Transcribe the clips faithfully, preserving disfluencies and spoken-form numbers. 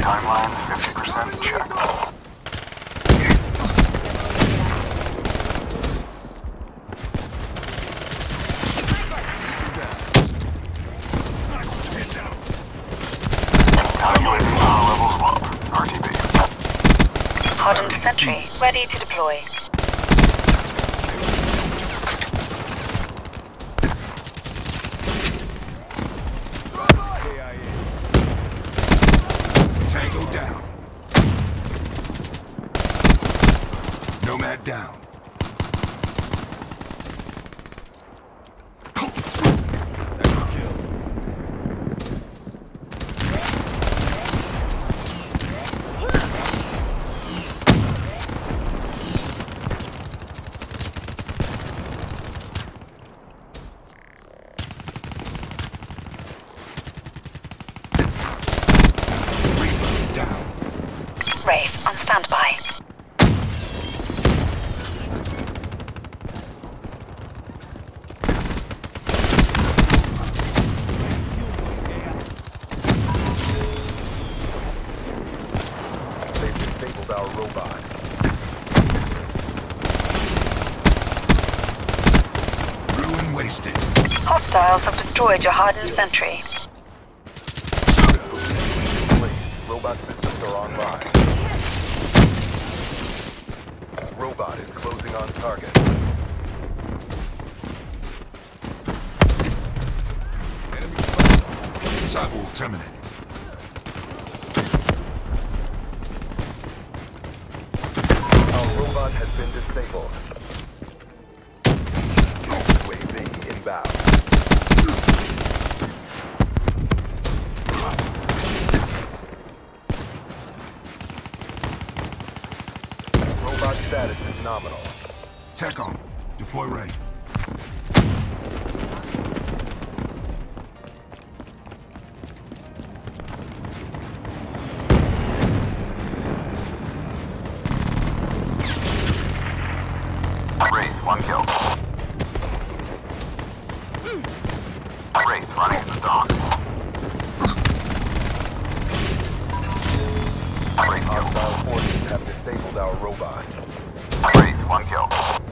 Timeline fifty percent check. Calculating power levels low. R T B. Hardened sentry, ready to deploy. Tango down. Nomad down. That's a kill. Reload down. Wraith on standby. They've disabled our robot. Ruin wasted. Hostiles have destroyed your hardened sentry. Complete. Robot systems are online. Robot is closing on target. Enemy spotted. Cyborg terminated. Our robot has been disabled. U A V inbound. Robot status is nominal. Tech on. Deploy ready. Wraith, one kill. Wraith running in the dock. Wraith kill. Hostile forces have disabled our robot. Wraith, one kill.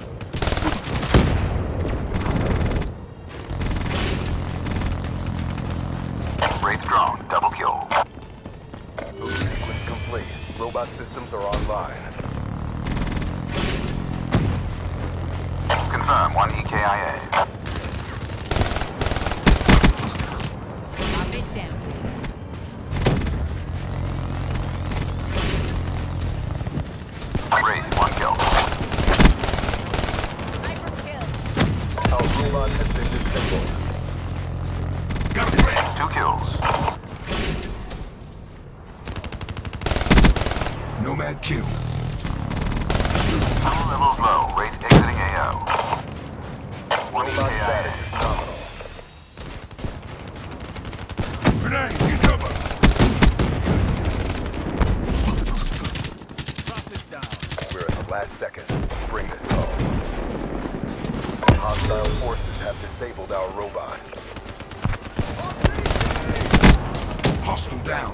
Wraith drone, double kill. Boost sequence complete. Robot systems are online. Confirm, one E K I A. Wraith, one kill. Our robot has been disabled. Got a Wraith. Two kills. Nomad kill. Power levels low. Wraith exiting A O. One E K Robot I status A. is nominal. Grenade, get cover. We're at the last seconds. Bring this home. Hostile forces have disabled our robot. Hostile down.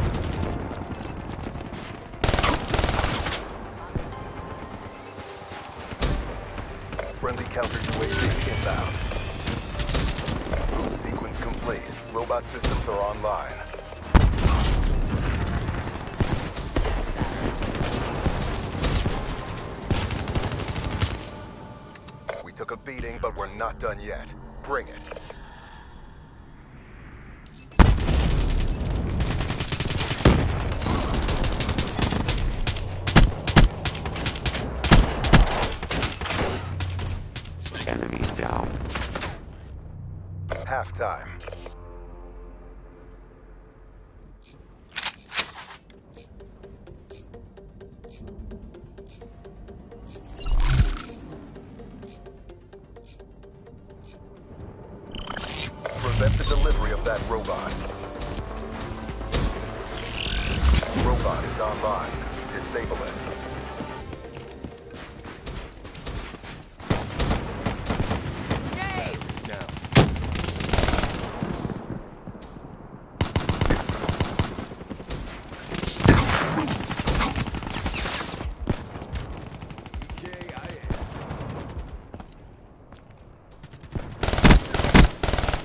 Friendly counter U A V inbound. Boot sequence complete. Robot systems are online. We took a beating, but we're not done yet. Bring it. Enemies down. Halftime. Prevent the delivery of that robot. Robot is online. Disable it.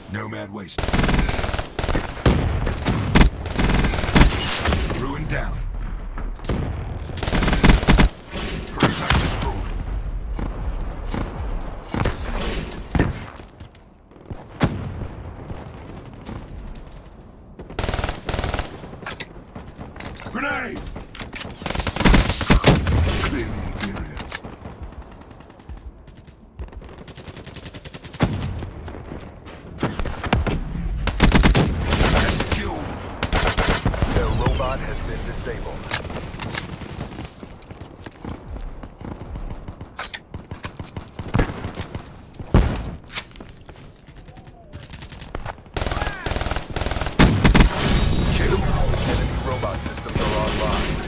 Nomad waste. Ruin down. Prototype destroyed. Grenade! Clearly inferior. Execute. Their robot has been disabled. Enemy robot systems are online.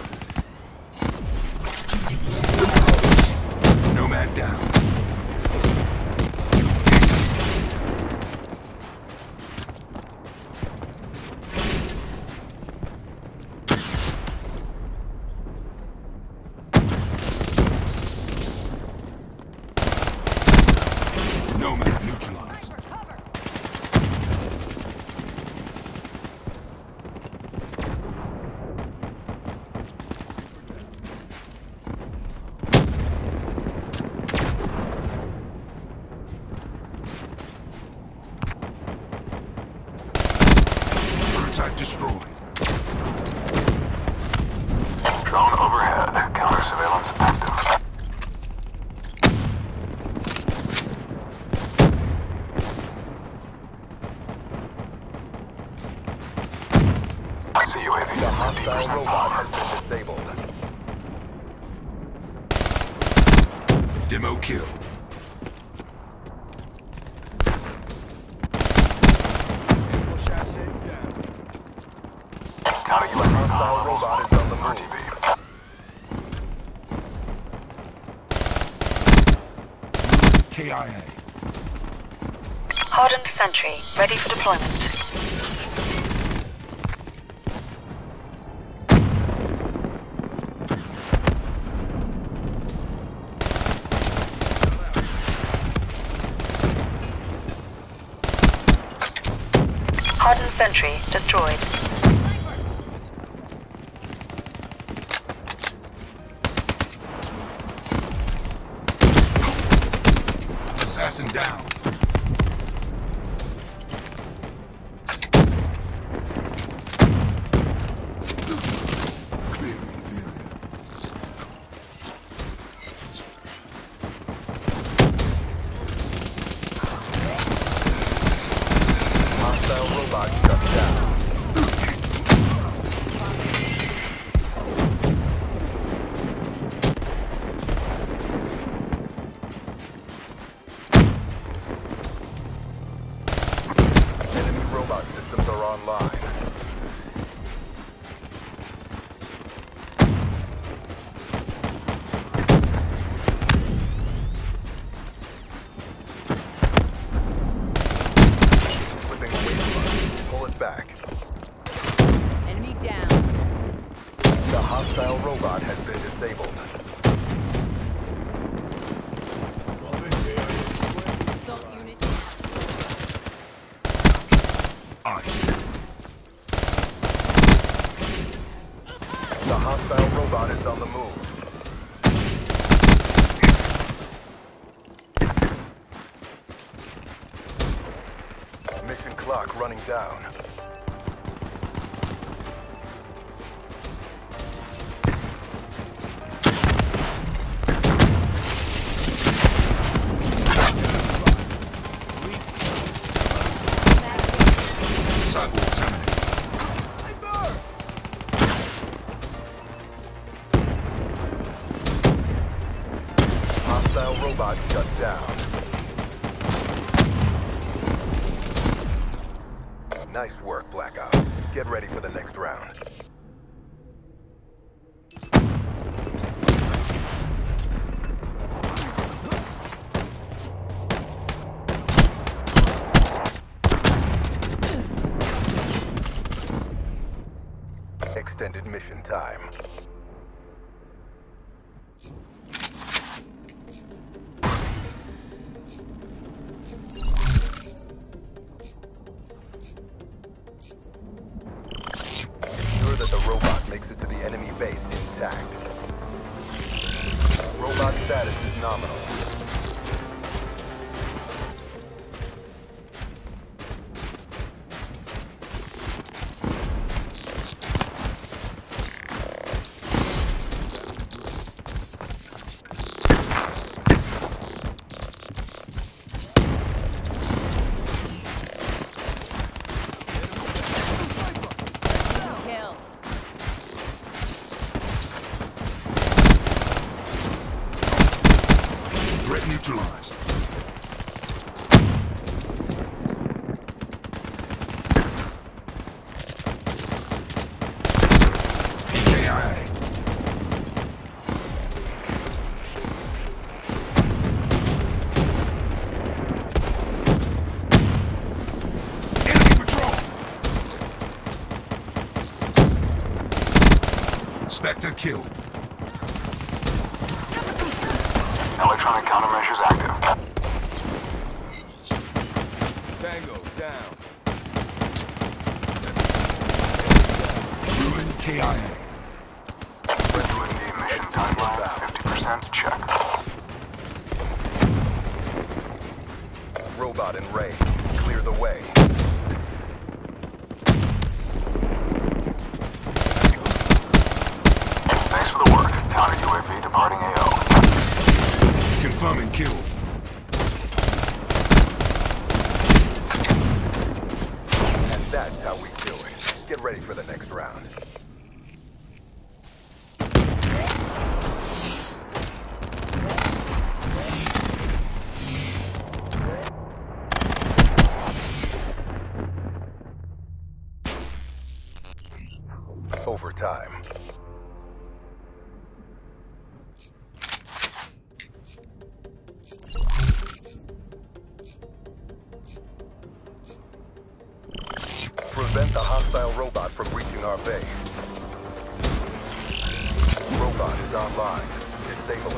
Nomad down. Nomad neutralized. Prototype destroyed. Drone overhead. Counter surveillance active. I see U A V The at fifty hostile percent robot has power. been disabled. Demo kill. Counter U A V Hostile robot is on the R T move. B. K I A. Hardened sentry, ready for deployment. Hardened sentry, destroyed. Assassin down. Clearly inferior. Hostile robot shut down. Enemy robot systems are online. Slipping away from us. Pull it back. Enemy down. The hostile robot has been disabled. Assault unit. Ice. The hostile robot is on the move. Mission clock running down. Sidewalk terminated. Hostile robot shut down. Nice work, Black Ops. Get ready for the next round. Extended mission time. the enemy base intact. Robot status is nominal. Kill. Threat neutralized. P K I A. Enemy patrol. Spectre killed. Electronic countermeasures active. Tango down. Ruin K I A. U A V mission timeline fifty percent check. Robot in range. Clear the way. Thanks for the work. Counter U A V departing A O. Confirming kill. And that's how we do it. Get ready for the next round. Overtime. Prevent the hostile robot from reaching our base. Robot is online. Disable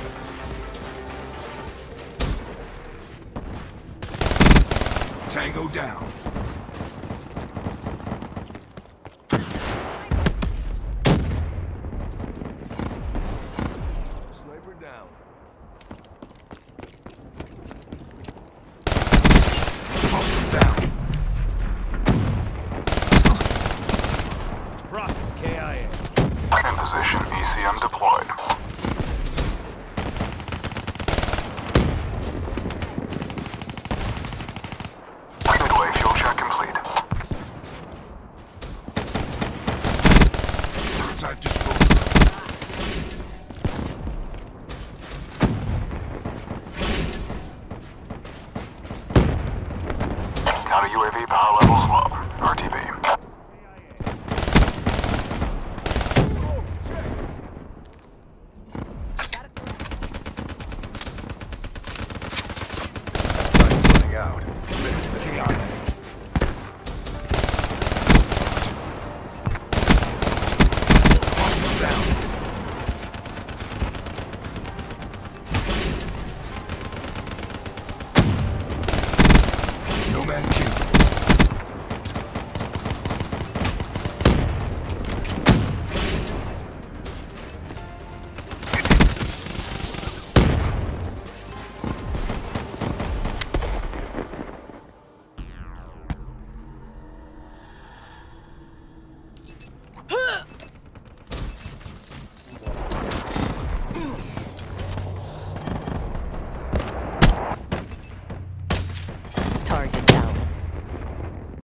it. Tango down. Sniper down. Hostile down. Profit K I A. In position, E C M deployed. Midway fuel check complete. Prototype destroyed. Counter U A V power levels low. R T B.